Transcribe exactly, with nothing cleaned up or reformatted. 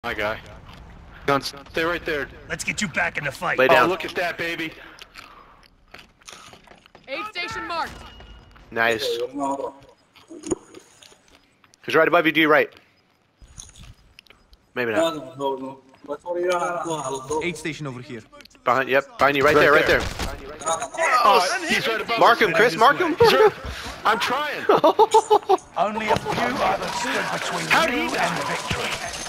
My guy. Guns, stay right there. Let's get you back in the fight. Lay down. Oh, look at that, baby. Aid station marked. Nice. Who's right above you? Do you right? Maybe not. Aid station over here. Behind, yep, behind you, right, Right there, right there. there. Oh, he's right above Mark us. him, Chris, mark him. He's right- I'm trying. Only a few others stood between How did you he and victory.